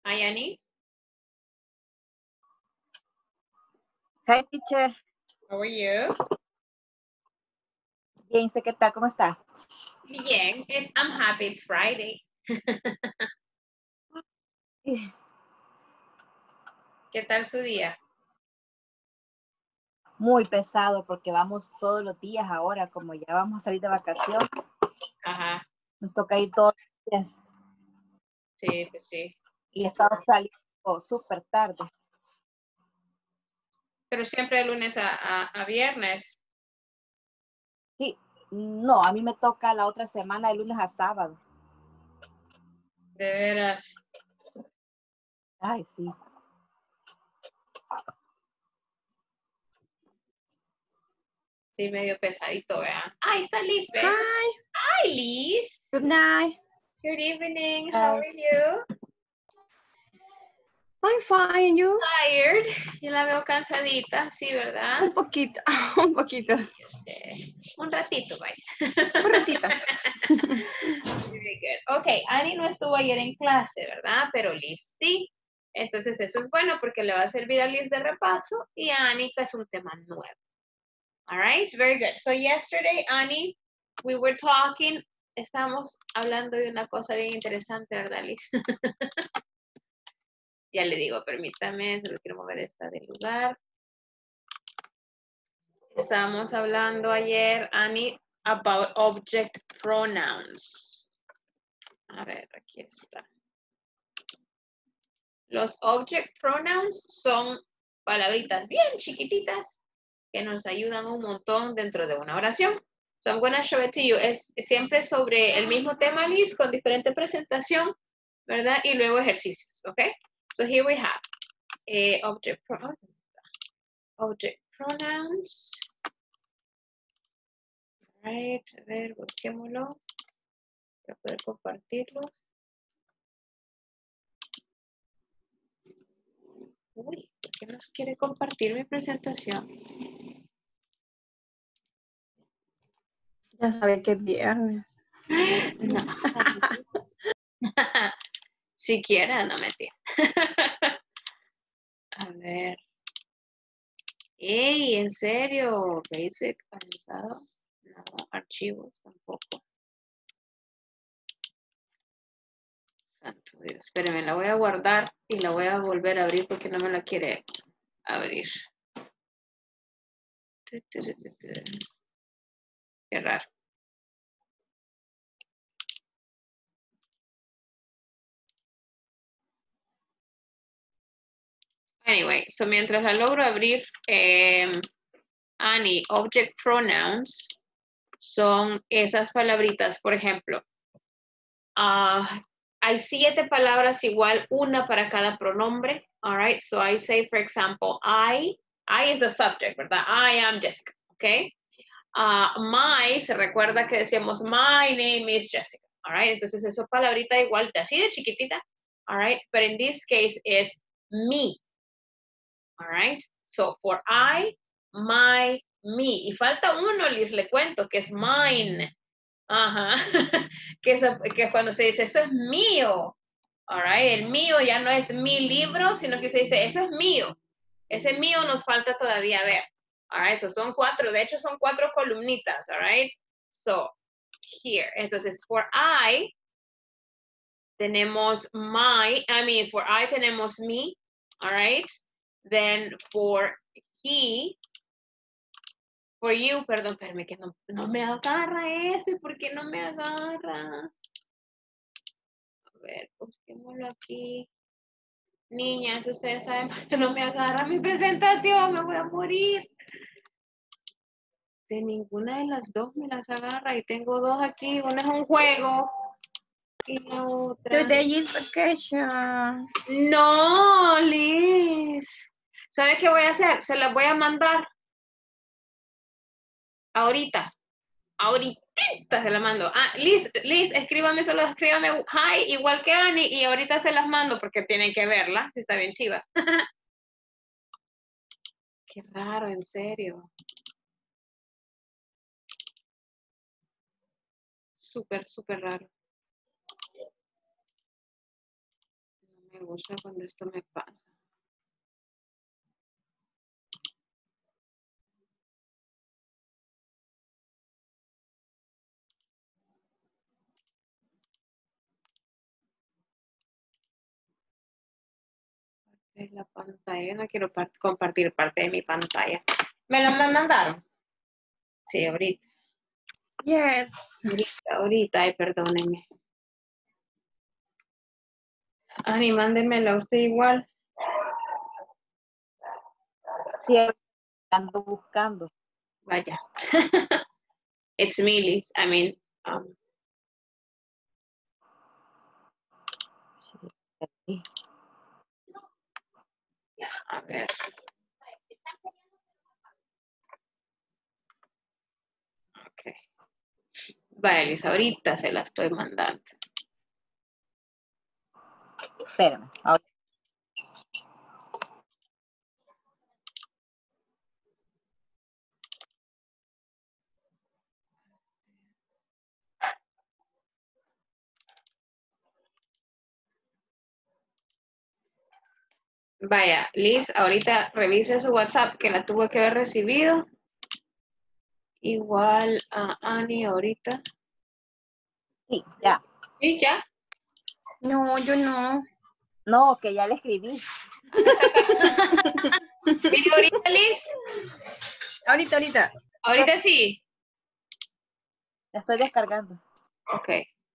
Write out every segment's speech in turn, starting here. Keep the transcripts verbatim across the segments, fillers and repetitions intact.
Hi, Annie. Hi, teacher. How are you? Bien, ¿usted qué tal? ¿Cómo está? Bien. It, I'm happy it's Friday. ¿Qué tal su día? Muy pesado porque vamos todos los días ahora, como ya vamos a salir de vacación, Ajá. nos toca ir todos los días Sí, pues sí. y estamos saliendo súper tarde. Pero siempre de lunes a, a, a viernes. Sí, no, a mí me toca la otra semana de lunes a sábado. De veras. Ay, sí. Sí, medio pesadito, ¿verdad? Ah, está Liz, ¿ve? Hi. Hi, Liz. Good night. Good evening. Hi. How are you? I'm fine. And you? Tired. Yo la veo cansadita, sí, ¿verdad? Un poquito. Un poquito. Yo sé. Un ratito, vaya. Un ratito. Very good. Ok, Annie no estuvo ayer en clase, ¿verdad? Pero Liz sí. Entonces eso es bueno porque le va a servir a Liz de repaso y a Annie que es un tema nuevo. All right, very good. So yesterday, Annie, we were talking, estábamos hablando de una cosa bien interesante, ¿verdad, Liz? Ya le digo, permítame, solo quiero mover esta del lugar. Estábamos hablando ayer, Annie, about object pronouns. A ver, aquí está. Los object pronouns son palabritas bien chiquititas que nos ayudan un montón dentro de una oración. So I'm going to show it to you. Es siempre sobre el mismo tema, Liz, con diferente presentación, ¿verdad? Y luego ejercicios, ¿ok? So here we have eh, object pronouns. Object pronouns. Right, a ver, busquémoslo para poder compartirlos. Uy, ¿por qué nos quiere compartir mi presentación? Ya sabe que es viernes. No. Siquiera, no mentira. A ver. Ey, ¿en serio? Basic, avanzado. No, archivos tampoco. Santo Dios. Espérenme, la voy a guardar y la voy a volver a abrir porque no me la quiere abrir. Qué raro. Anyway, so mientras la logro abrir, eh, Annie, object pronouns son esas palabritas, por ejemplo, uh, hay siete palabras igual, una para cada pronombre, all right? So I say, for example, I, I is the subject, ¿verdad? I am Jessica, okay? Uh, my, se recuerda que decíamos, my name is Jessica, all right? Entonces, eso palabrita igual, así de chiquitita, all right? But in this case is me, all right? So, for I, my, me. Y falta uno, Liz, le cuento, que es mine. Ajá. que, es, que cuando se dice, eso es mío. All right? El mío ya no es mi libro, sino que se dice, eso es mío. Ese mío nos falta todavía ver. All right? So, son cuatro. De hecho, son cuatro columnitas. All right? So, here. Entonces, for I, tenemos my. I mean, for I tenemos me. All right? Then, for he, for you, perdón, espérame que no, no me agarra ese, ¿por qué no me agarra? A ver, busquémoslo aquí. Niñas, ustedes saben por qué no me agarra mi presentación, me voy a morir. De ninguna de las dos me las agarra y tengo dos aquí, una es un juego y la otra. Today is vacation. No, Liz. ¿Sabe qué voy a hacer? Se las voy a mandar ahorita. Ahorita se las mando. Ah, Liz, Liz, escríbame, solo escríbame hi, igual que Annie, y ahorita se las mando porque tienen que verla. Está bien chiva. Qué raro, en serio. Súper, súper raro. No me gusta cuando esto me pasa. Es la pantalla, no quiero par- compartir parte de mi pantalla. ¿Me lo me mandaron? Sí, ahorita. Yes. Ahorita, ahorita, ay, perdónenme. Ani, mándemela usted igual. Sí, ando buscando. Vaya. It's me, Liz. I mean, um, Sí. a ver. Ok. Vaya, Liz, ahorita se la estoy mandando. Espérame. Ahora. Vaya, Liz, ahorita revise su WhatsApp que la tuvo que haber recibido. Igual a Ani ahorita. Sí, ya. Sí, ya. No, yo no. No, que ya le escribí. Mire, ahorita, Liz. Ahorita, ahorita. Ahorita sí. La estoy descargando. Ok.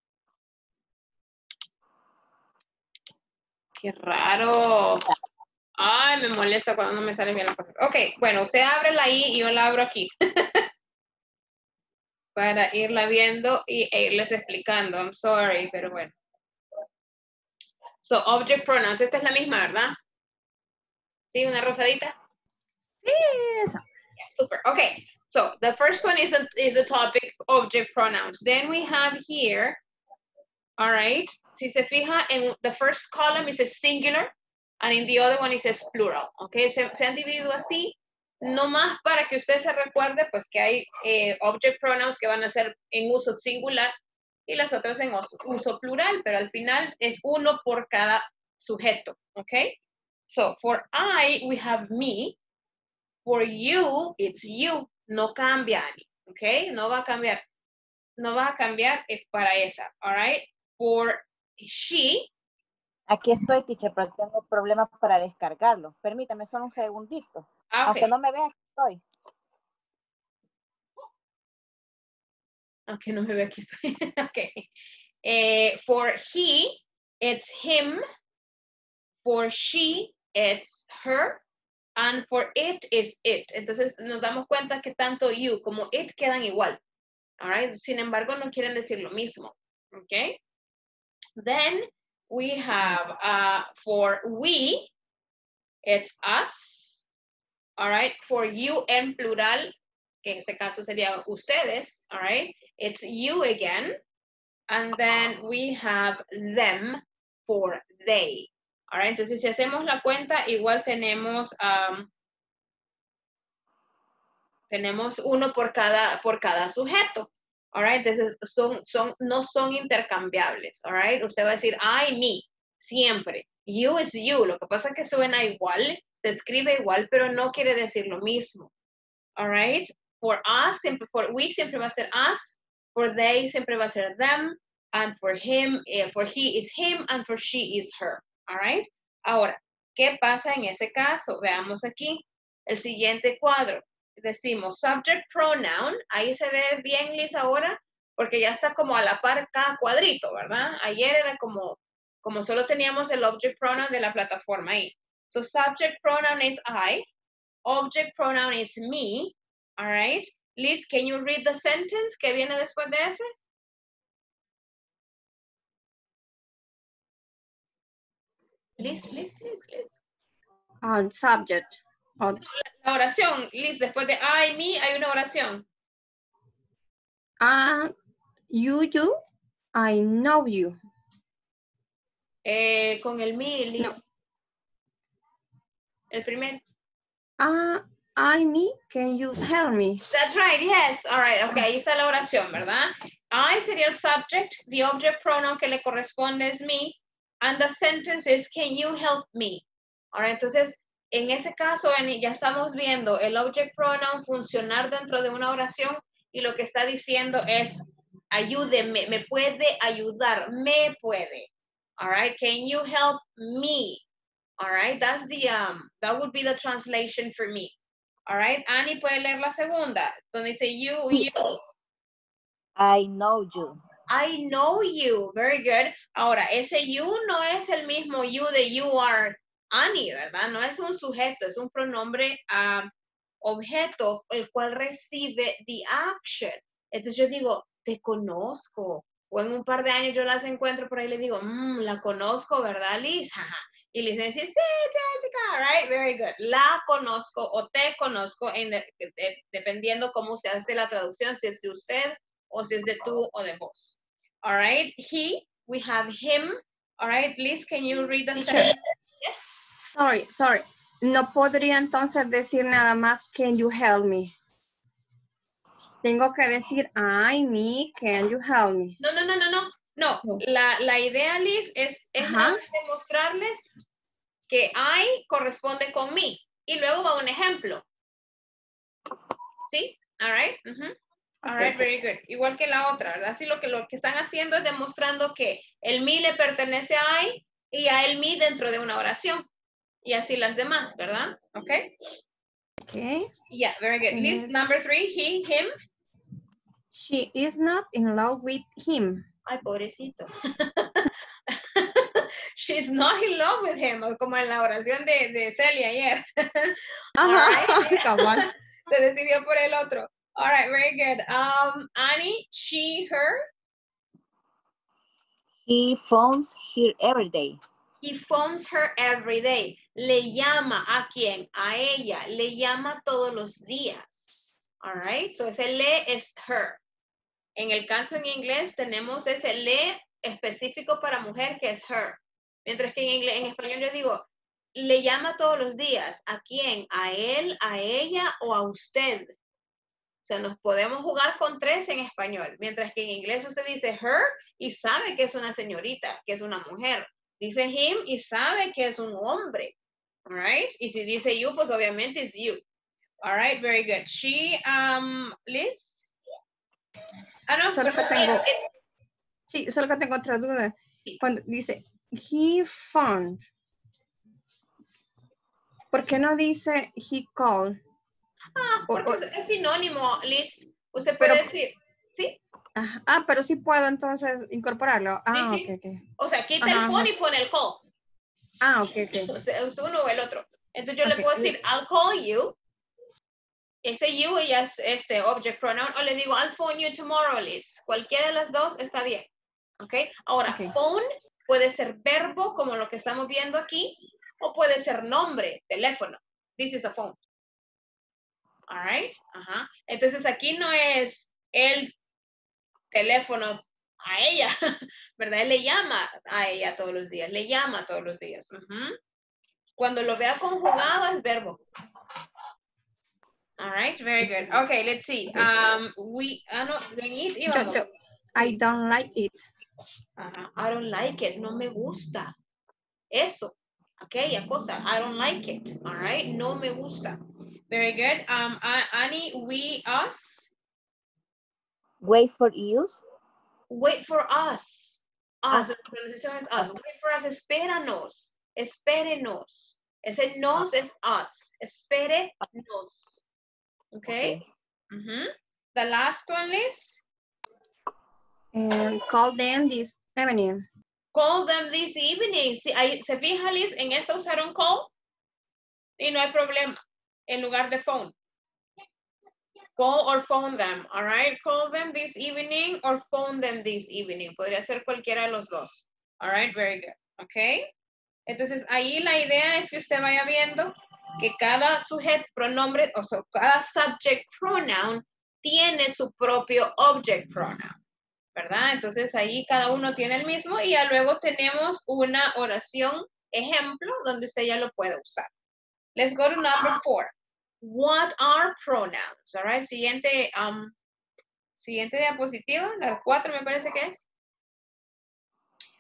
Qué raro. Ay, me molesta cuando no me sale bien la cosa. Ok, bueno, usted ábrela ahí y yo la abro aquí. Para irla viendo y e irles explicando. I'm sorry, pero bueno. So, object pronouns. Esta es la misma, ¿verdad? Sí, una rosadita. Esa. Yeah, super. Okay. So, the first one is, a, is the topic, object pronouns. Then we have here, all right. Si se fija, en the first column is a singular, and in the other one is a plural. Okay, se, se han dividido así, no más para que usted se recuerde, pues que hay eh, object pronouns que van a ser en uso singular y las otras en uso, uso plural, pero al final es uno por cada sujeto. Okay. So, for I, we have me. For you, it's you. No cambia, Ani. Okay, no va a cambiar. No va a cambiar es para esa. All right. For she. Aquí estoy, teacher, pero tengo problemas para descargarlo. Permítame solo un segundito. Okay. Aunque no me vea, aquí estoy. Aunque no me vea, aquí estoy. Okay. Eh, for he, it's him. For she, it's her. And for it is it. Entonces nos damos cuenta que tanto you como it quedan igual. All right. Sin embargo, no quieren decir lo mismo. Okay. Then we have uh, for we, it's us. All right. For you en plural, que en ese caso sería ustedes. All right. It's you again. And then we have them for they. All right. Entonces, si hacemos la cuenta, igual tenemos, um, tenemos uno por cada, por cada sujeto. All right. Entonces, son, son, no son intercambiables. All right. Usted va a decir I, me, siempre. You is you. Lo que pasa es que suena igual, se escribe igual, pero no quiere decir lo mismo. All right. For us, siempre, for we siempre va a ser us. For they siempre va a ser them. And for him, eh, for he is him. And for she is her. All right. Ahora, ¿qué pasa en ese caso? Veamos aquí el siguiente cuadro. Decimos subject pronoun. Ahí se ve bien, Liz, ahora, porque ya está como a la par cada cuadrito, ¿verdad? Ayer era como, como solo teníamos el object pronoun de la plataforma ahí. So subject pronoun is I. Object pronoun is me. All right. Liz, can you read the sentence que viene después de ese? Liz, Liz, Liz, Liz. On subject. On, La oración, Liz, después de I, me, hay una oración. uh, you, you, I know you. Eh, con el me, Liz. No. El primer. Uh, I, me, can you tell me? That's right, yes. All right, ok, ahí está la oración, ¿verdad? I sería el subject, the object pronoun que le corresponde es me, and the sentence is, can you help me? Ahora, entonces, en ese caso, ya estamos viendo el object pronoun funcionar dentro de una oración y lo que está diciendo es, ayúdeme, me puede ayudar, me puede. All right, can you help me? All right, that's the, um, that would be the translation for me. All right, Annie puede leer la segunda, donde dice you, you. I know you. I know you, very good. Ahora, ese you no es el mismo you de you are Annie, ¿verdad? No es un sujeto, es un pronombre um, objeto, el cual recibe the action. Entonces yo digo, te conozco. O en un par de años yo las encuentro por ahí y le digo, mmm, la conozco, ¿verdad, Liz? Y Liz me dice, sí, Jessica, right, very good. La conozco o te conozco, en de, de, dependiendo cómo se hace la traducción, si es de usted o si es de tú o de vos. All right, he, we have him. All right, Liz, can you read the sentence? Yes. Sorry, sorry. No podría entonces decir nada más, can you help me? Tengo que decir, I, me, can you help me? No, no, no, no, no. No, no. La, la idea, Liz, es, es demostrarles que I corresponde con me. Y luego va un ejemplo. ¿Sí? All right. Uh-huh. All right, very good. Igual que la otra, ¿verdad? Así lo que, lo que están haciendo es demostrando que el me le pertenece a I y a el me dentro de una oración. Y así las demás, ¿verdad? Ok. Okay. Yeah, very good. List Yes. number three, he, him. She is not in love with him. Ay, pobrecito. She's not in love with him, como en la oración de, de Celia ayer. All right. Come on. Se decidió por el otro. All right, very good. Um, Annie, she, her. He phones her every day. He phones her every day. Le llama a quién? A ella. Le llama todos los días. All right, so ese le es her. En el caso en inglés tenemos ese le específico para mujer que es her. Mientras que en, inglés, en español yo digo, le llama todos los días. ¿A quién? ¿A él, a ella o a usted? O sea, nos podemos jugar con tres en español. Mientras que en inglés usted dice her y sabe que es una señorita, que es una mujer. Dice him y sabe que es un hombre. All right? Y si dice you, pues obviamente es you. All right, very good. She, um, Liz? Ah, no, Solo que tengo, it, it, sí, solo que tengo otra duda. Cuando dice, he found. ¿Por qué no dice he called? Ah, porque o, es sinónimo, Liz. Usted puede pero, decir, ¿sí? Ah, pero sí puedo entonces incorporarlo. Ah, sí, sí. ok, ok. O sea, quita ajá, el phone y pone el call. Ah, ok, ok. O sea, es uno o el otro. Entonces yo okay. le puedo decir, I'll call you. Ese you ya es este object pronoun. O le digo, I'll phone you tomorrow, Liz. Cualquiera de las dos está bien. ¿Ok? Ahora, okay. Phone puede ser verbo, como lo que estamos viendo aquí, o puede ser nombre, teléfono. This is a phone. All right? Ajá. Entonces aquí no es el teléfono a ella, ¿verdad? Él le llama a ella todos los días, le llama todos los días. Uh-huh. Cuando lo vea conjugado es verbo. All right, very good. Okay, let's see. Um, we, ah, no, they need, yo, yo, I don't like it. Uh-huh. I don't like it, no me gusta. Eso, aquella cosa, I don't like it. All right, no me gusta. Very good. Um, Annie, we, us. Wait for you. Wait for us. Us, ah. La pronunciación es us. Wait for us, espéranos. Espérenos. Ese nos es us. Espérenos. Okay. okay. Uh-huh. The last one, Liz. Um, call them this evening. Call them this evening. Si, ahí, ¿se fija, Liz? En esta usaron call y no hay problema. En lugar de phone. Call or phone them, all right? Call them this evening or phone them this evening. Podría ser cualquiera de los dos. All right, very good. Okay. Entonces, ahí la idea es que usted vaya viendo que cada sujeto, pronombre, o sea, cada subject pronoun tiene su propio object pronoun, ¿verdad? Entonces, ahí cada uno tiene el mismo y ya luego tenemos una oración ejemplo donde usted ya lo puede usar. Let's go to number four. What are pronouns? All right, siguiente, um, siguiente diapositiva, la cuatro me parece que es.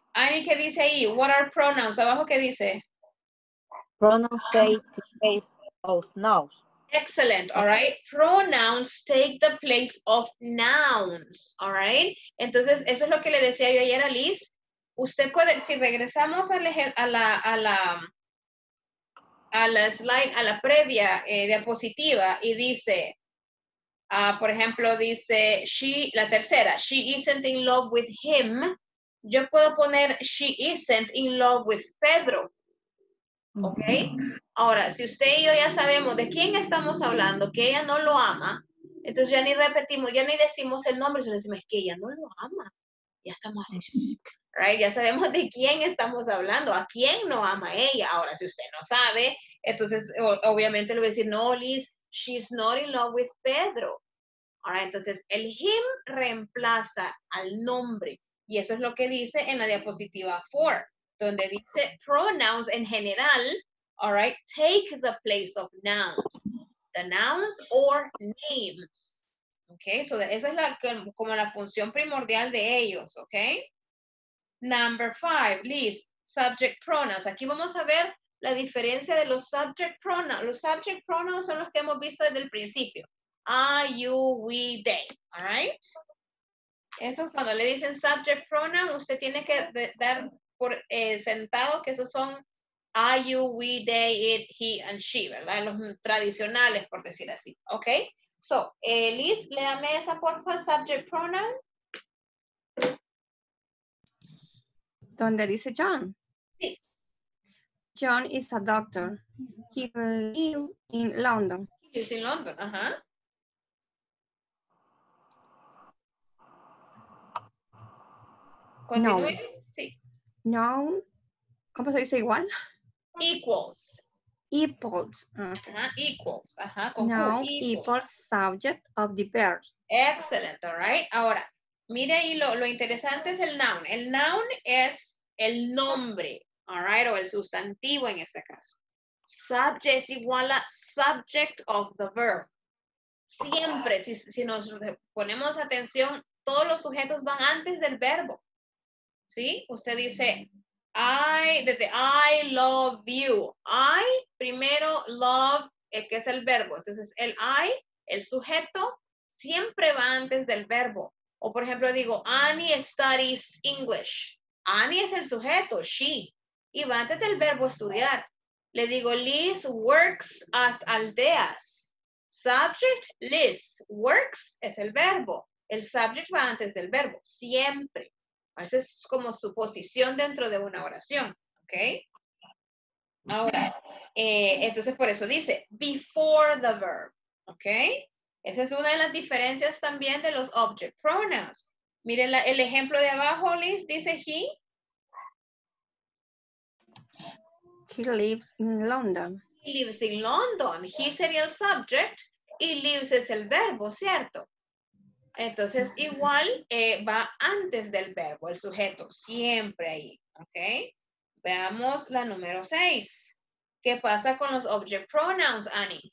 Ani, ¿qué dice ahí? What are pronouns? Abajo, ¿qué dice? Pronouns take the place of nouns. Excellent, all right. Pronouns take the place of nouns, all right. Entonces, eso es lo que le decía yo ayer a Liz. Usted puede, si regresamos a la, a la, a la, a la slide, a la previa eh, diapositiva y dice, uh, por ejemplo, dice, she, la tercera, she isn't in love with him. Yo puedo poner, she isn't in love with Pedro. ¿Ok? Ahora, si usted y yo ya sabemos de quién estamos hablando, que ella no lo ama, entonces ya ni repetimos, ya ni decimos el nombre, sino decimos, es que ella no lo ama. Ya estamos así, right? Ya sabemos de quién estamos hablando, a quién no ama ella. Ahora, si usted no sabe, entonces obviamente le voy a decir, no, Liz, she's not in love with Pedro. Ahora, entonces el him reemplaza al nombre. Y eso es lo que dice en la diapositiva cuatro, donde dice pronouns en general, all right, take the place of nouns. The nouns or names. Okay, so esa es la, como la función primordial de ellos, okay? Number five, Liz, subject pronouns. Aquí vamos a ver la diferencia de los subject pronouns. Los subject pronouns son los que hemos visto desde el principio. I, you, we, they, all right? Eso cuando le dicen subject pronoun, usted tiene que de, dar por eh, sentado que esos son I, you, we, they, it, he, and she, ¿verdad? Los tradicionales, por decir así, ¿ok? So, eh, Liz, léame esa, porfa, subject pronoun. Donde dice John. Sí. John is a doctor. He lives in London. He lives in London, ajá. No. ¿Continúes? Sí. No. ¿Cómo se dice igual? Equals. Equals. Okay. Ajá, equals. Ajá, con No, Q, equals subject of the verb. Excellent, all right. Ahora, mire ahí lo, lo interesante es el noun. El noun es el nombre, all right, o el sustantivo en este caso. Subject es igual a subject of the verb. Siempre, si, si nos ponemos atención, todos los sujetos van antes del verbo. ¿Sí? Usted dice, I, desde I love you. I, primero, love, eh, que es el verbo. Entonces, el I, el sujeto, siempre va antes del verbo. O, por ejemplo, digo, Annie studies English. Annie es el sujeto, she. Y va antes del verbo estudiar. Le digo, Liz works at Aldeas. Subject, Liz. Works es el verbo. El subject va antes del verbo, siempre. Esa es como su posición dentro de una oración, ¿ok? Ahora, eh, entonces por eso dice, before the verb, ¿ok? Esa es una de las diferencias también de los object pronouns. Miren la, el ejemplo de abajo, Liz, dice he. He lives in London. He lives in London. He sería el subject y lives es el verbo, ¿cierto? Entonces, igual eh, va antes del verbo, el sujeto, siempre ahí, ¿ok? Veamos la número seis. ¿Qué pasa con los object pronouns, Annie?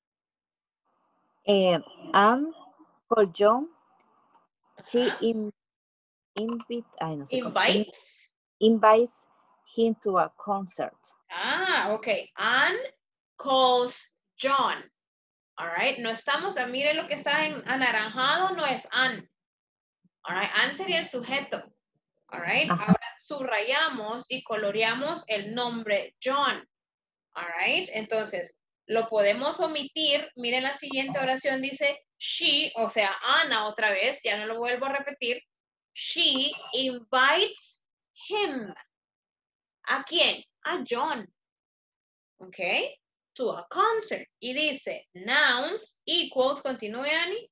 Eh, am for John, she Ajá. in, invite, ay, no sé cómo, Invites. invites him to a concert. Ah, ok. Anne calls John. All right. No estamos, miren lo que está en anaranjado, no es Anne. All right. Anne sería el sujeto. All right. Ajá. Ahora subrayamos y coloreamos el nombre John. All right. Entonces, lo podemos omitir. Miren la siguiente oración, dice she, o sea, Ana otra vez, ya no lo vuelvo a repetir. She invites him. ¿A quién? A John. Ok. To a concert. Y dice, nouns equals, continúe, Annie.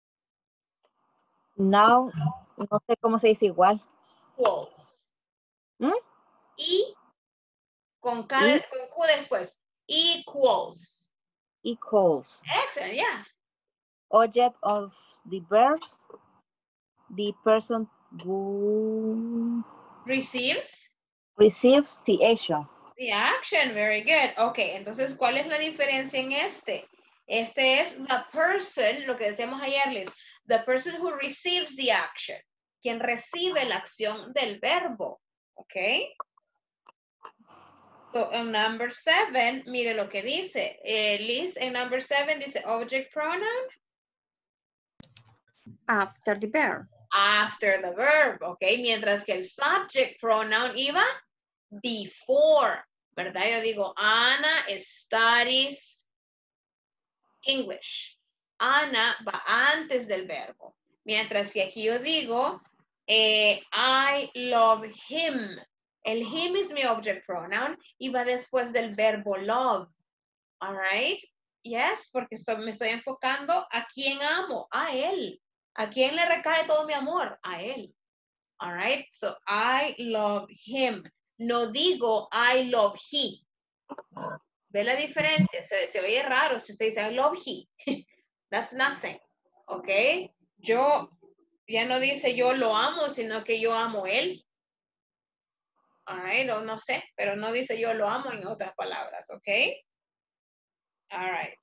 Now, no sé cómo se dice igual. Equals. ¿Mm? Y con, cada, Y, con Q después. Equals. equals. Excellent, yeah. Object of the verbs, the person who Receives. receives the action. The action, very good. Ok, entonces, ¿cuál es la diferencia en este? Este es the person, lo que decíamos ayer, Liz, the person who receives the action, quien recibe la acción del verbo, Okay. So, en number seven, mire lo que dice. Eh, Liz, en number seven dice object pronoun. After the verb. After the verb, ok. Mientras que el subject pronoun iba before, ¿verdad? Yo digo, Ana studies English. Ana va antes del verbo. Mientras que aquí yo digo, eh, I love him. El him es mi object pronoun y va después del verbo love. All right? Yes, porque estoy, me estoy enfocando a quién amo, a él. ¿A quién le recae todo mi amor? A él. All right? So, I love him. No digo, I love he. ¿Ve la diferencia? Se, se oye raro si usted dice, I love he. That's nothing. ¿Ok? Yo, ya no dice yo lo amo, sino que yo amo él. All right? No, no sé, pero no dice yo lo amo en otras palabras. ¿Ok? All right.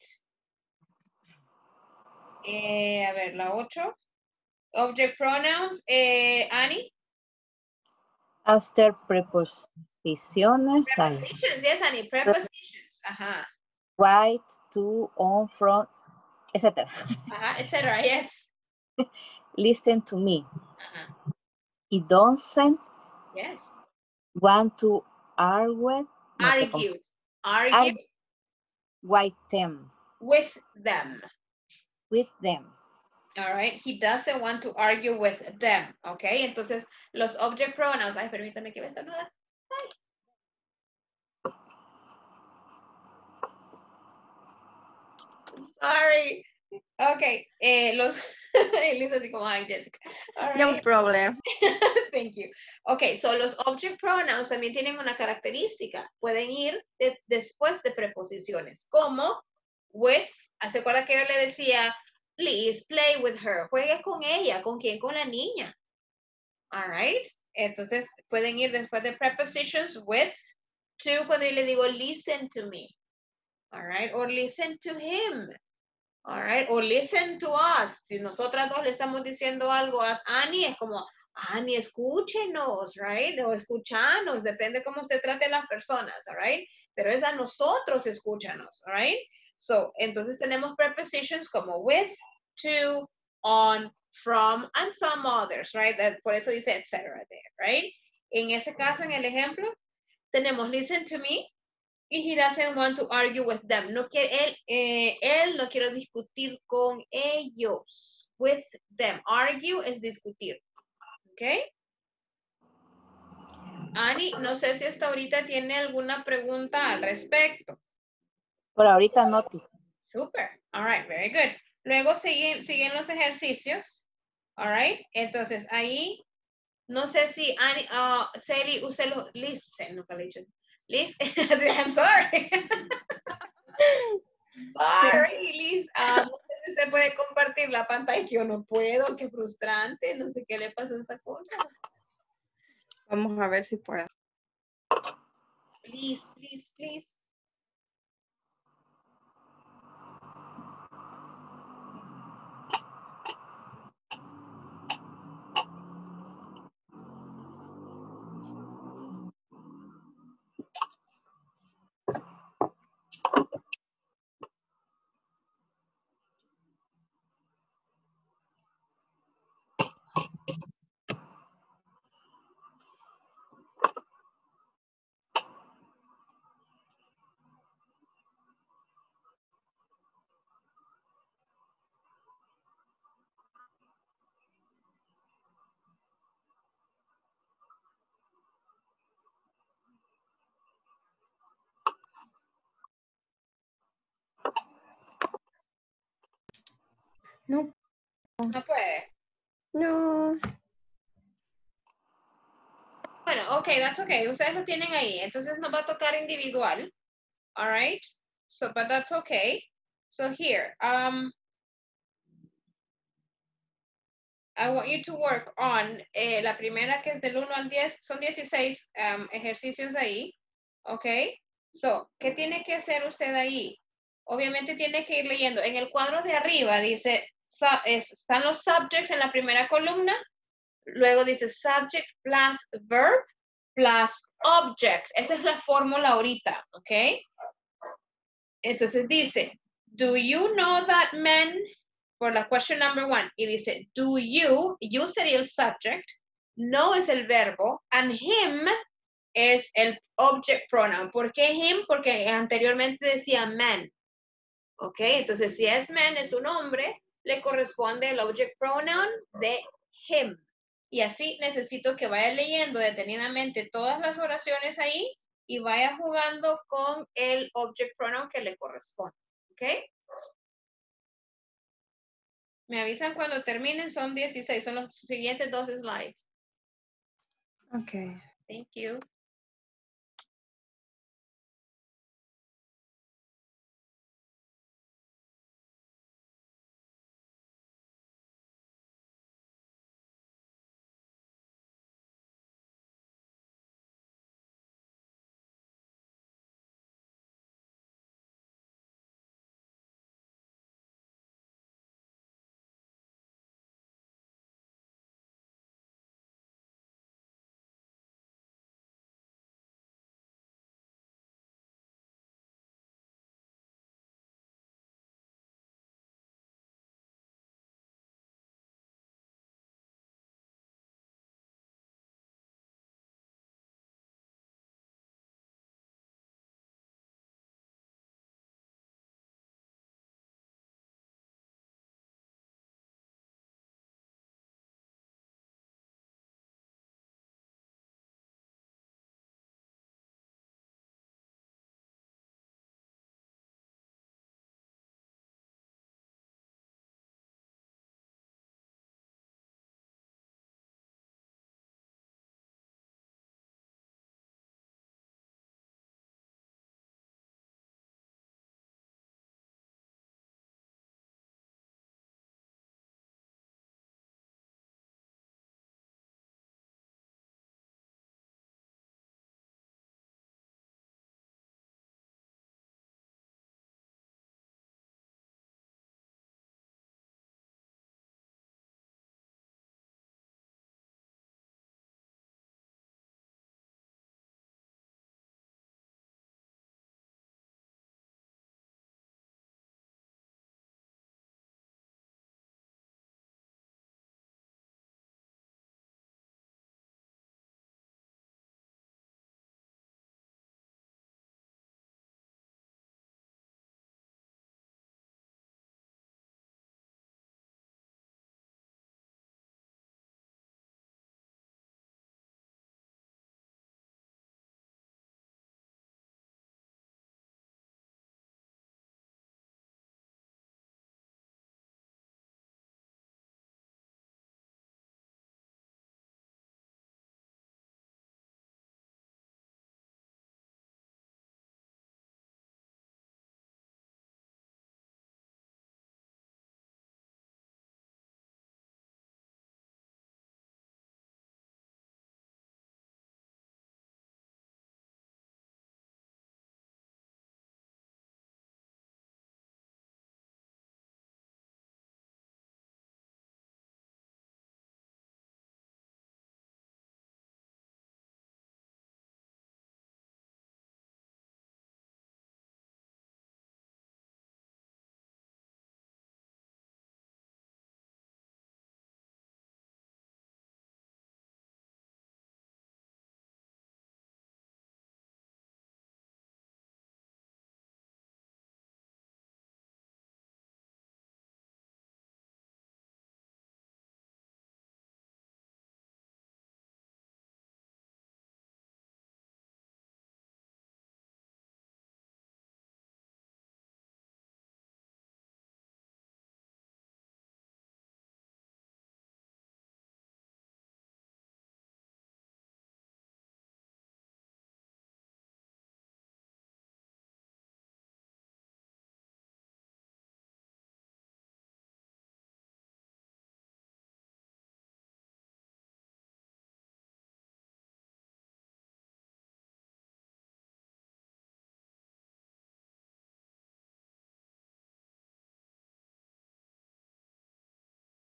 Eh, a ver, la ocho. Object pronouns. Eh, Annie. After preposiciones hay Prepositions, yes, Annie. Prepositions. Ajá. right, to, on, from, etcétera. Ajá, et cetera. Yes. Listen to me. Ajá. He doesn't Yes. want to argue. No sé cómo Argue. se- Argue argue with them. with them. With them. All right. He doesn't want to argue with them. Okay. Entonces, los object pronouns. Ay, permítame que me estornudar. Ay. Sorry. Okay. Eh, los. Elisa así como, ay, Jessica. All right. No problem. Thank you. Okay, so los object pronouns también tienen una característica. Pueden ir de, después de preposiciones, como with. ¿Se acuerda que yo le decía, please play with her? Juegue con ella. ¿Con quién? Con la niña. All right. Entonces, pueden ir después de prepositions with, to, cuando yo le digo, listen to me. All right. Or listen to him. All right. Or listen to us. Si nosotras dos le estamos diciendo algo a Annie, es como, Annie, escúchenos, right? O escuchanos, depende cómo usted trate a las personas, all right? Pero es a nosotros, escúchanos, all right? So, entonces tenemos prepositions como with, to, on, from, and some others, right? That, por eso dice et cetera there, right? En ese caso, en el ejemplo, tenemos listen to me, y he doesn't want to argue with them. No quiere, él, eh, él no quiere discutir con ellos. With them. Argue es discutir. ¿Ok? Ani, no sé si hasta ahorita tiene alguna pregunta al respecto. Por ahorita no. Super. All right, very good. Luego siguen, siguen los ejercicios. All right. Entonces, ahí, no sé si Ani, uh, Celi, usted lo, Liz, nunca le he dicho. Liz, I'm sorry. Sorry, Liz. Um, no sé si usted puede compartir la pantalla, que yo no puedo, qué frustrante, no sé qué le pasó a esta cosa. Vamos a ver si puedo. Please, please, please. No. No puede. No. Bueno, ok, that's okay. Ustedes lo tienen ahí. Entonces nos va a tocar individual. All right. So, but that's okay. So here, um, I want you to work on eh, la primera que es del uno al diez. Son dieciséis um, ejercicios ahí. Ok. So, ¿qué tiene que hacer usted ahí? Obviamente tiene que ir leyendo. En el cuadro de arriba dice, so, es, están los subjects en la primera columna. Luego dice subject plus verb. plus object. Esa es la fórmula ahorita, ¿ok? Entonces dice, do you know that man? Por la question number one. Y dice, do you, you sería el subject, no es el verbo, and him es el object pronoun. ¿Por qué him? Porque anteriormente decía man. ¿Ok? Entonces, si es man, es un hombre, le corresponde el object pronoun de him. Y así necesito que vaya leyendo detenidamente todas las oraciones ahí y vaya jugando con el object pronoun que le corresponde. ¿Ok? Me avisan cuando terminen, son dieciséis, son los siguientes dos slides. Okay. Thank you.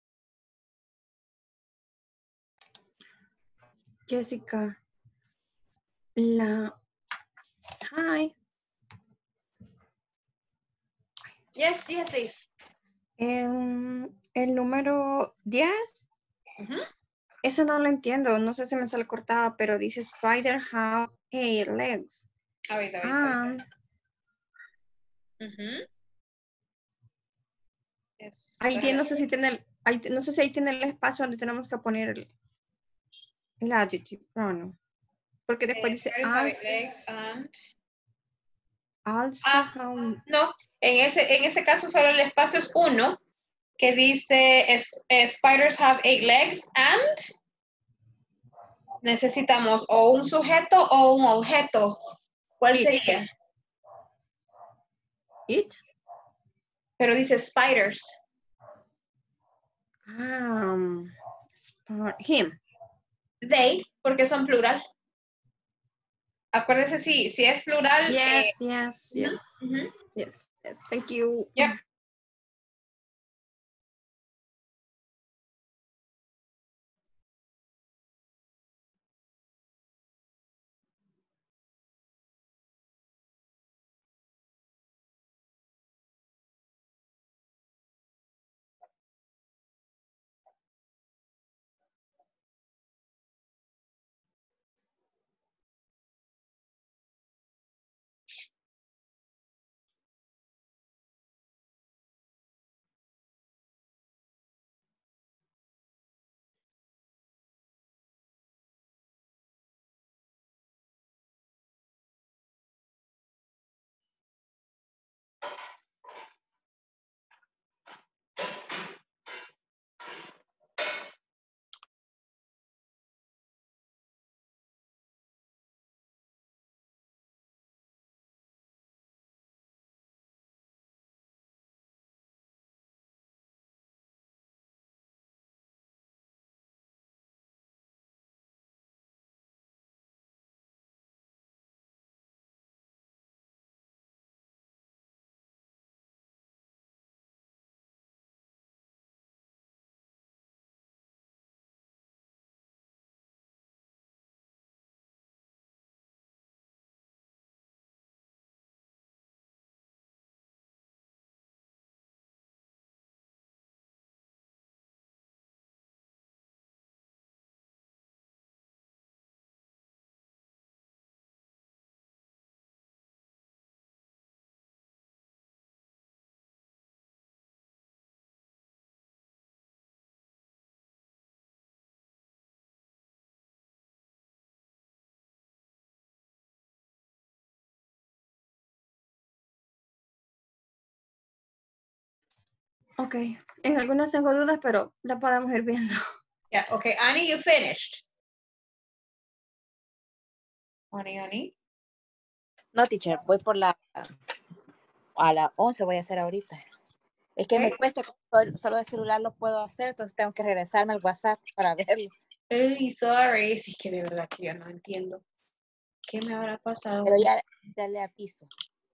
Jessica, La... Hi. Yes, yes, please. Em, el número diez. Ujú. Esa no la entiendo. No sé si me sale cortada, pero dice spider have eight legs. Ahorita, ahorita, And ahorita. Ujú. Yes, ahí tiene, no espérame. sé si tiene, el- ahí- no sé si ahí tiene el espacio donde tenemos que poner el, el adjective pronoun. Porque después Eh, dice spiders have eight also, legs and... also Ah, have- no, en ese, en ese caso solo el espacio es uno, que dice es, eh, spiders have eight legs and necesitamos o un sujeto o un objeto. ¿Cuál It. sería? it. Pero dice spiders. Um, sp- him. They, porque son plural. Acuérdese, si, si es plural. Yes, eh, yes, ujú, yes, ujú. yes, yes. Thank you. Yep. Ok. En algunas tengo dudas, pero la podemos ir viendo. Yeah, okay. Annie, you finished. Annie, Annie. No, teacher, voy por la... A la once voy a hacer ahorita. Es que me Okay. cuesta, solo solo el celular lo puedo hacer, entonces tengo que regresarme al WhatsApp para verlo. Ay, sorry. Sí, que de verdad que yo no entiendo. ¿Qué me habrá pasado? Pero ya, ya le aviso.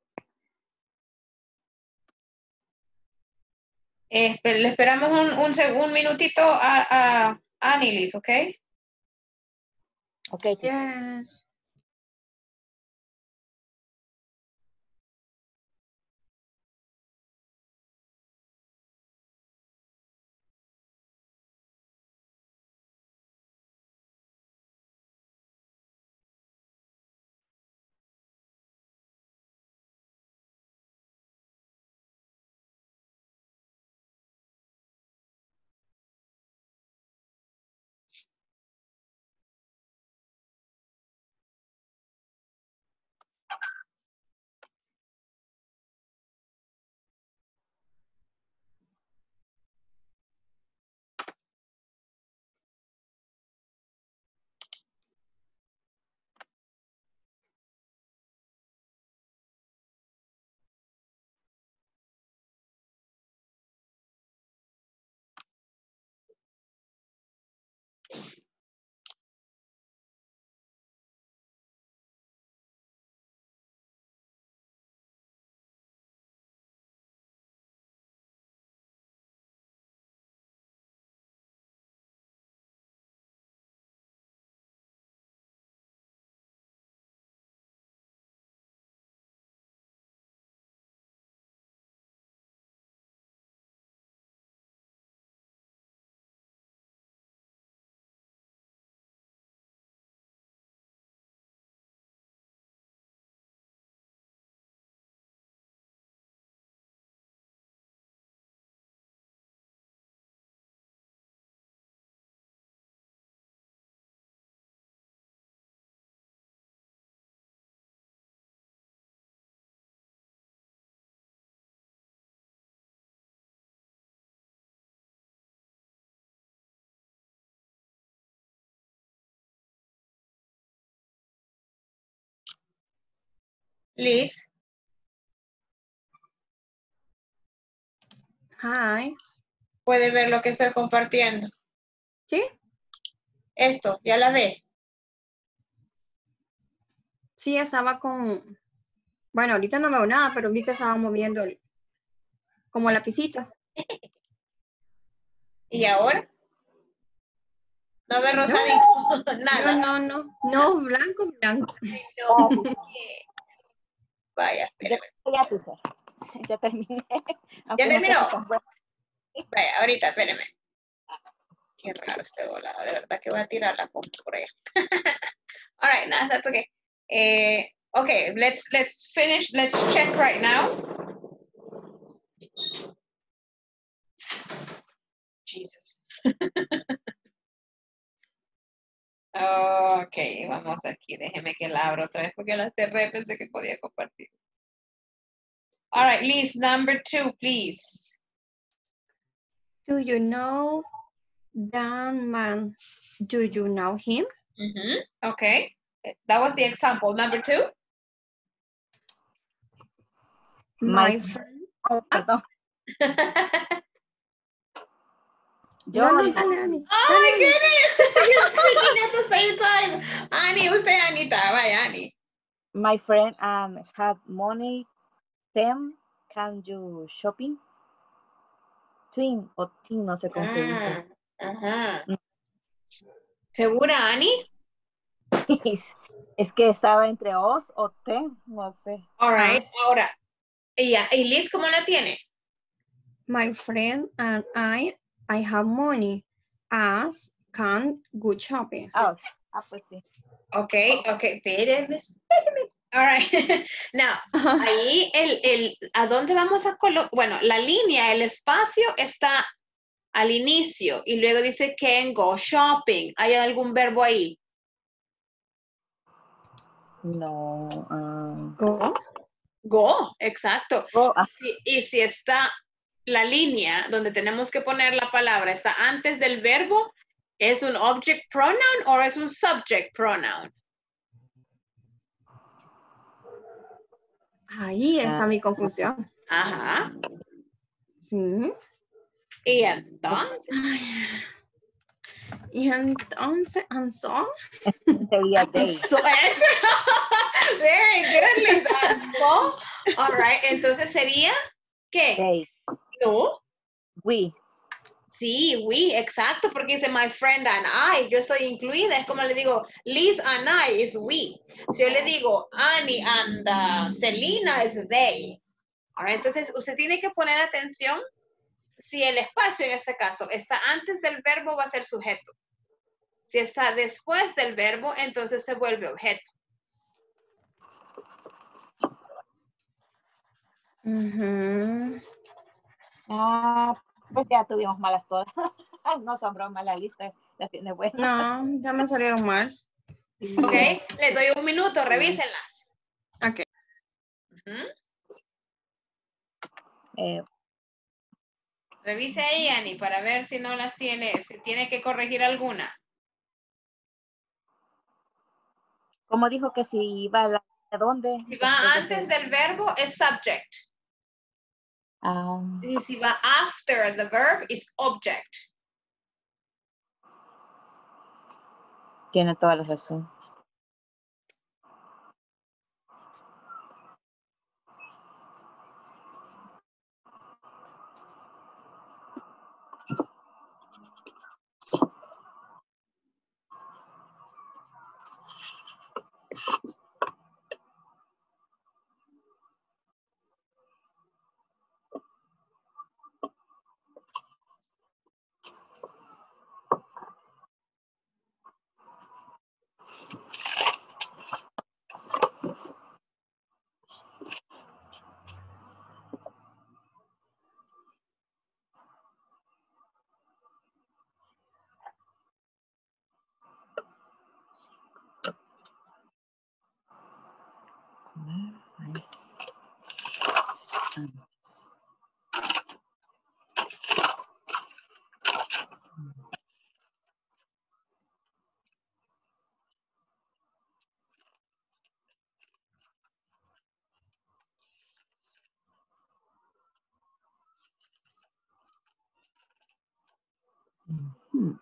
Eh, espe- le esperamos un, un, seg- un minutito a, a Annie, Liz, ¿ok? Ok, teacher. Yes. Liz, Hi. puede ver lo que estoy compartiendo. ¿Sí? Esto, ¿ya la ve? Sí, estaba con... Bueno, ahorita no veo nada, pero vi que estaba moviendo el- como el lapicito. ¿Y ahora? No ve No, rosadito, no, nada. no, no. No, blanco, blanco. No. Ah, Vaya, Ya, espérame. ya, teacher. Ya terminé. ¿Ya Aunque no sé terminó? si tan bueno. Vaya, ahorita, espérame. Qué raro este volado, de verdad que voy a tirar la compu por allá. All right, no, that's okay. Eh, okay, let's let's finish. Let's check right now. Jesus. Okay, vamos aquí. Déjeme que la abro otra vez porque la cerré. Pensé que podía compartir. All right, Liz, number two, please. Do you know that man? Do you know him? Mm-hmm. Okay, that was the example. Number two. My My friend. Oh, perdón. No, Yo, no, dale, Ani. Oh Dale, my Ani. goodness! You're speaking at the same time. Annie, usted Anita. Vaya, Annie. my friend um, had money. Them, can you shopping? Twin o team, no sé cómo se dice. Ah, ajá. Mm. ¿Segura, Annie? Es que estaba entre os o ten, no sé. All right. Ah, Ahora, ella, ¿y Liz cómo la tiene? my friend and I, I have money. As can go shopping. Ah, ah, pues sí. Ok, ok, espérenme, espérenme. All right. Now, ahí el, el, ¿a dónde vamos a colocar? Bueno, la línea, el espacio está al inicio y luego dice can go shopping. ¿Hay algún verbo ahí? No. um, Go. Go, exacto. oh, ah, Y si, y si está la línea donde tenemos que poner la palabra, está antes del verbo, ¿es un object pronoun o es un subject pronoun? Ahí está ah, mi confusión. Ajá. Sí. Y entonces, Ay. Y entonces, and so, sería they. so, very good, Liz. And so, all right, entonces sería, ¿qué? They. No. We. Sí, we, exacto, porque dice my friend and I, yo estoy incluida, es como le digo, Liz and I is we. Si yo le digo Annie and uh, Selena is they. All right, entonces usted tiene que poner atención si el espacio en este caso está antes del verbo va a ser sujeto. Si está después del verbo, entonces se vuelve objeto. ujú. Ah, pues ya tuvimos malas todas. No son bromas, la lista las tiene buenas. No, ya me salieron mal. Sí. Ok, les doy un minuto, revísenlas. Ok. Ujú. Eh, Revise ahí, Annie, para ver si no las tiene, si tiene que corregir alguna. ¿Cómo dijo que si iba a la a dónde? Si Después va de antes ese- del verbo, es subject. Ah, Y si va after the verb, is object. tiene toda la razón. Hmm.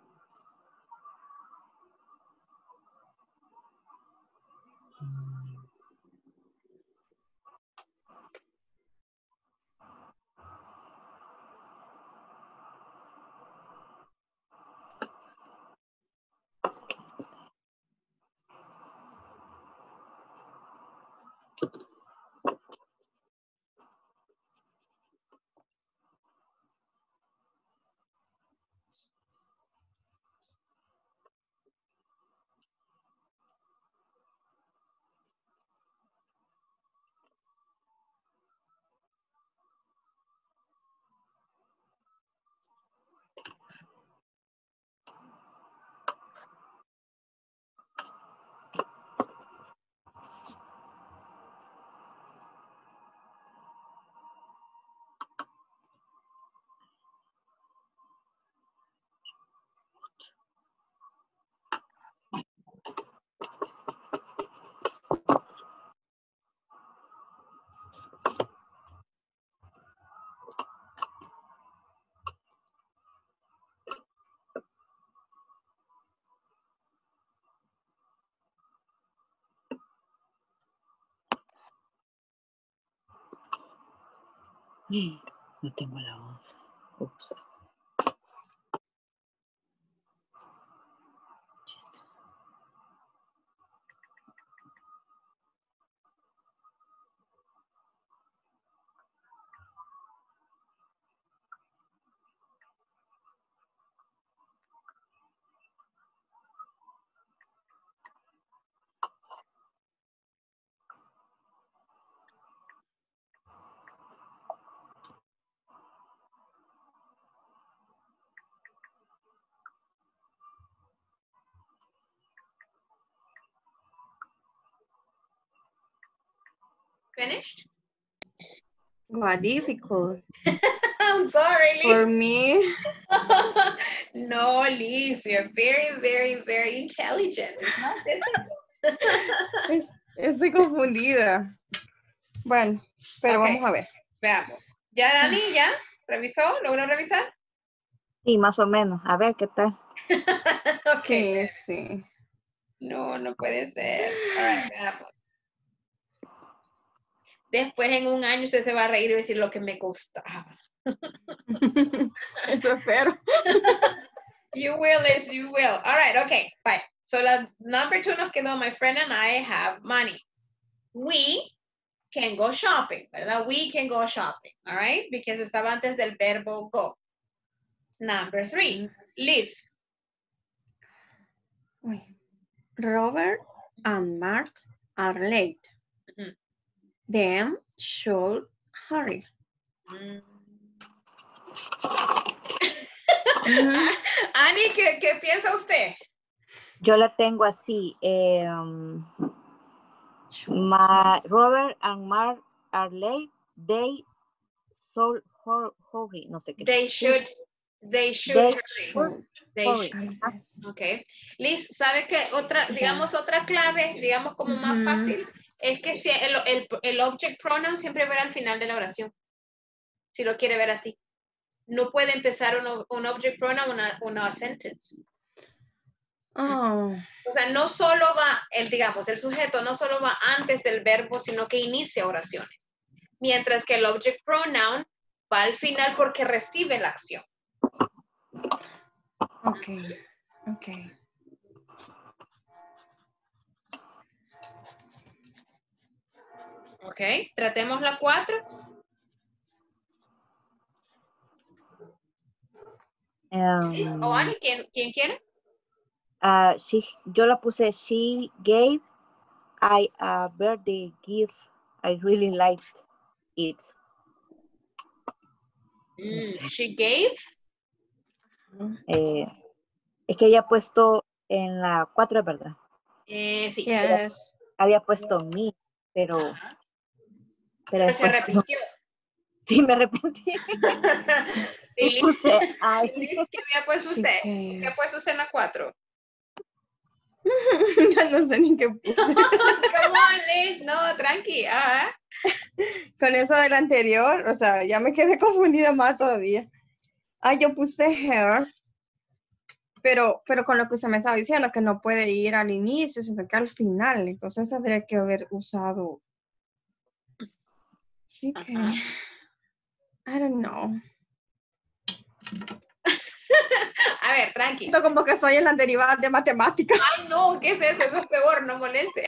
No tengo la once. Ups. Finished? What difficult. I'm sorry, For Liz. me, No, Liz, you're very, very, very intelligent. It's not difficult. es- estoy confundida. Bueno, pero Ok. vamos a ver. Veamos. ¿Ya Dani, ya? ¿Revisó? ¿Logró revisar? Sí, más o menos. A ver qué tal. Ok. Sí, sí. No, no puede ser. All right, veamos. Después en un año usted se va a reír y decir lo que me costaba. Eso espero. You will, Liz, you will. All right, okay, bye. So la number two nos quedó, my friend and I have money. We can go shopping, ¿verdad? We can go shopping, all right? Because estaba antes del verbo go. Number three, Liz. Uy. Robert and Mark are late. Mhm. Them should hurry. Mm. Ujú. Ani, ¿qué, ¿qué piensa usted? Yo la tengo así. eh, um, Ma- Robert and Mark are late. They should hur- hurry. No sé qué. They should, they should They hurry. should They hurry. should. Ajá. Ok. Liz, ¿sabe qué? Otra, digamos, otra clave, digamos, como más Ujú. fácil, es que si el, el, el object pronoun siempre verá al final de la oración. Si lo quiere ver así. No puede empezar un, un object pronoun, una, una sentence. Oh, O sea, no solo va, el, digamos, el sujeto no solo va antes del verbo, sino que inicia oraciones. Mientras que el object pronoun va al final porque recibe la acción. ok, ok. Ok, tratemos la cuatro. Liz, Um, o Ani, ¿quién, ¿quién quiere? ah, she- yo la puse. She gave I a birthday gift. I really liked it. Mm, she gave. Eh, es que ella ha puesto en la cuatro, es verdad. Eh, sí. Yes. Había puesto me, pero, Ajá. pero Pero se después repitió. sí me arrepentí. Y Y Liz, puse y I. Liz, ¿qué había puesto She usted? gave. ¿Qué ha puesto usted en la cuatro? Ya no sé ni qué puse. Come on, Liz. No, tranqui. Ajá. Con eso del anterior, o sea, ya me quedé confundida más todavía. Ah, yo puse her. Pero, pero con lo que usted me estaba diciendo, que no puede ir al inicio, sino que al final. Entonces tendría que haber usado. She came. I don't know. A ver, tranqui. Siento como que soy en las derivadas de matemáticas. Ay, no, ¿qué es eso? Eso es peor, no moleste.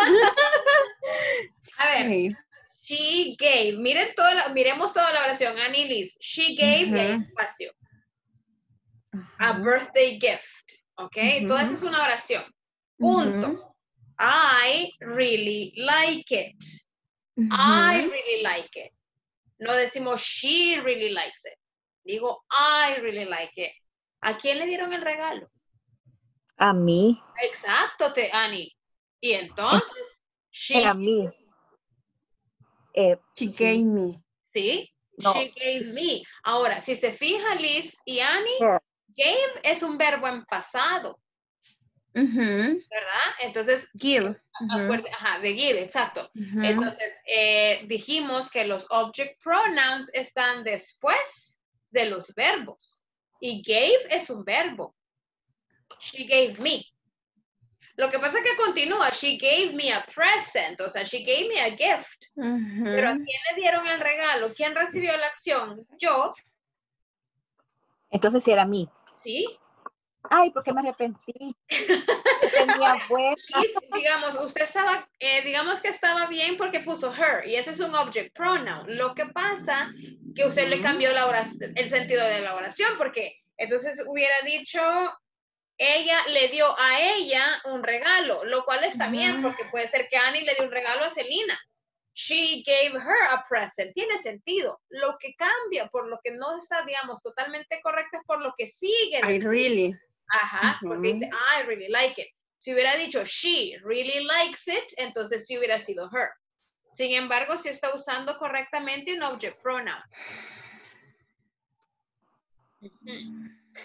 A ver, Okay. she gave. Miren toda la, miremos toda la oración. Annie Liz. She gave Ujú. y hay espacio. A birthday gift. ¿Ok? Ujú. Toda esa es una oración. Punto. Ujú. I really like it. Ujú. I really like it. No decimos she really likes it. Digo I really like it. ¿A quién le dieron el regalo? A mí. Exacto, te, Annie. Y entonces, she, A mí. Eh, She sí. gave me. ¿sí? No, She gave me. Ahora, si se fija Liz y Annie, Yeah. gave es un verbo en pasado, Ujú. ¿verdad? Entonces, Give. Ujú. acuerde- ajá, de give, exacto. Ujú. Entonces, eh, dijimos que los object pronouns están después de los verbos. Y gave es un verbo. She gave me. Lo que pasa es que continúa. She gave me a present. O sea, she gave me a gift. Ujú. Pero ¿a quién le dieron el regalo? ¿Quién recibió la acción? Yo, Entonces sí era a mí. ¿sí? Ay, ¿por qué me arrepentí? Yo tenía buena. Liz, digamos, usted estaba, eh, digamos que estaba bien porque puso her, y ese es un object pronoun. Lo que pasa que usted le cambió la oración, el sentido de la oración, porque entonces hubiera dicho, ella le dio a ella un regalo, lo cual está Ujú. bien, porque puede ser que Annie le dio un regalo a Celina. She gave her a present. Tiene sentido. Lo que cambia, por lo que no está, digamos, totalmente correcto, es por lo que sigue I después. really. Ajá, Ujú. porque dice, I really like it. Si hubiera dicho, she really likes it, entonces sí hubiera sido her. Sin embargo, si está usando correctamente un object pronoun. Ujú.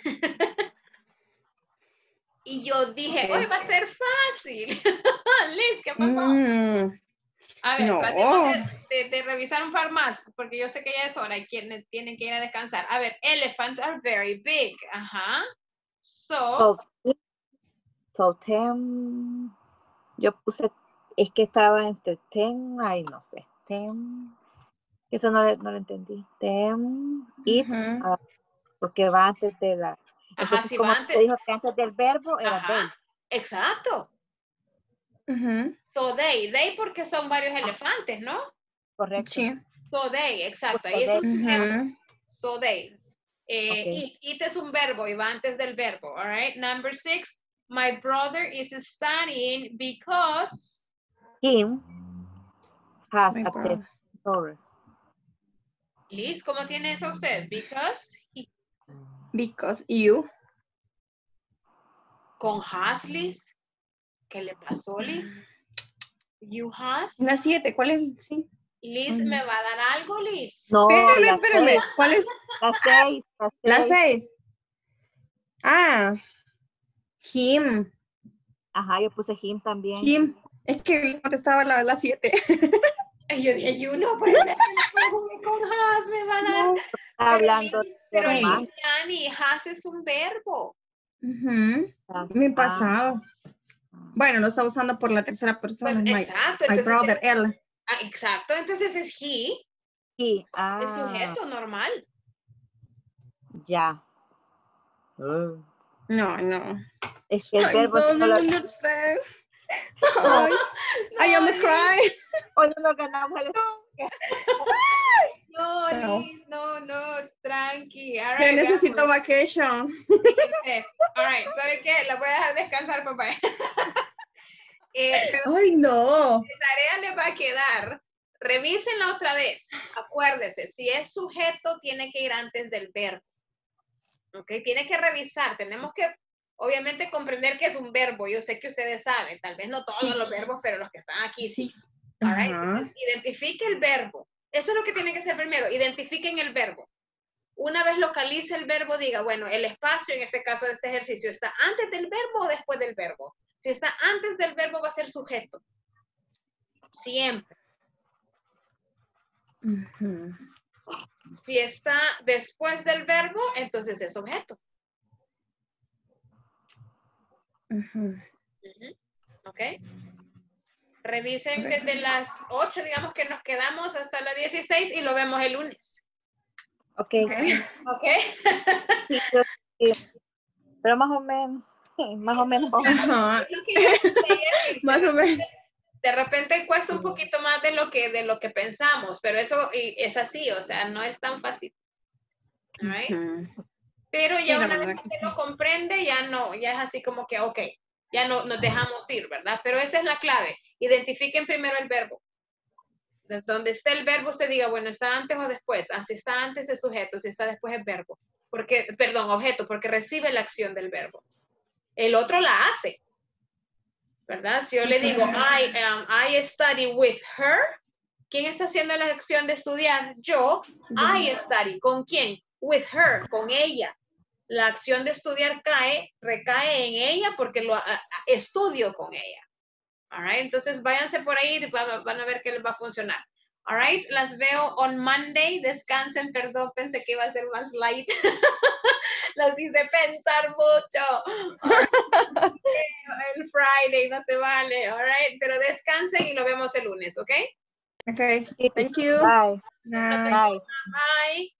Y yo dije, Ok. hoy va a ser fácil. Liz, ¿qué pasó? Mm, A ver, no. tratemos de, de- de revisar un par más, porque yo sé que ya es hora y quienes tienen que ir a descansar. A ver, elephants are very big. Ajá. So, So, so ten. Yo puse, es que estaba entre ten, ay, no sé. Ten. Eso no, le- no lo entendí. Ten, it, Ujú. ah, porque va antes de la. ajá, Entonces, si como va antes. te dijo que antes del verbo era Ajá, they. exacto. Ujú. So they, they porque son varios elefantes, ¿no? Correcto. Sí. So they, exacto. So Ahí es un they. sujeto. Ujú. So they. Eh, Ok. it, it es un verbo y va antes del verbo. All right. Number six. My brother is studying because. Him has My a brother. test tomorrow. Liz, ¿cómo tiene eso usted? Because he, Because you. con has, Liz. ¿Qué le pasó, Liz? You has. Una siete, ¿cuál es? Sí. Liz, Ujú. ¿me va a dar algo, Liz? No, Espérame, la espérame. seis. ¿Cuál es? La seis. La La seis. seis. Ah. Him. Ajá, yo puse him también. Him. Es que contestaba la, la siete. Y yo dije, you no puede ser que me pregunte con has, me va a dar. No, está hablando Liz, de pero hermanos. Liz, Yani, has es un verbo. Ujú. Mi Ah, pasado. Bueno, lo está usando por la tercera persona. Pues, my, exacto, my entonces, brother, él. ah, exacto, entonces es he, sí, el ah, sujeto normal. ya. Mm. No, no. Es que el I verbo don't solo. understand. No, Ay, I am No, Liz, crying. hoy no ganamos el. no, No. Liz, no, no, tranqui. All Yo right, necesito veamos. vacation. Fíjense. All right, ¿sabe qué? La voy a dejar descansar, papá. eh, pero Ay, no. de tarea le va a quedar. Revísenla otra vez. Acuérdese, si es sujeto, tiene que ir antes del verbo. ¿Ok? Tiene que revisar. Tenemos que, obviamente, comprender que es un verbo. Yo sé que ustedes saben, tal vez no todos Sí. los verbos, pero los que están aquí sí. Sí. All right? Ajá. Entonces, identifique el verbo. Eso es lo que tiene que hacer primero. Identifiquen el verbo. Una vez localice el verbo, diga, bueno, el espacio en este caso de este ejercicio está antes del verbo o después del verbo. Si está antes del verbo, va a ser sujeto. Siempre. Ujú. Si está después del verbo, entonces es objeto. Ujú. Ujú. Ok. Revisen desde las ocho, digamos que nos quedamos hasta las dieciséis y lo vemos el lunes. Ok. Ok. Sí, yo- sí, pero más o menos, más o menos. vamos. Ajá. Es lo que yo les decía, Más de o menos. De repente cuesta un poquito más de lo que, de lo que pensamos, pero eso y es así, o sea, no es tan fácil. All right? Ujú. Pero Sí, ya la una vez verdad que que se sí. lo comprende, ya no, ya es así como que, ok, ya no nos dejamos ir, ¿verdad? Pero esa es la clave. Identifiquen primero el verbo. De donde esté el verbo, usted diga, bueno, ¿está antes o después? Ah, si está antes es sujeto, si está después es verbo. Porque, perdón, objeto, porque recibe la acción del verbo. El otro la hace, ¿verdad? Si yo le digo, I, um, I study with her, ¿quién está haciendo la acción de estudiar? Yo. I study. ¿Con quién? With her, con ella. La acción de estudiar cae, recae en ella porque lo a, a, estudio con ella. All right? Entonces váyanse por ahí y van, van a ver que les va a funcionar. All right? Las veo on Monday. Descansen, perdón, pensé que iba a ser más light. Las hice pensar mucho. All right? El Friday, no se vale. All right? Pero descansen y lo vemos el lunes, ¿ok? Okay, Sí, thank you. Bye. Bye. Bye. Bye.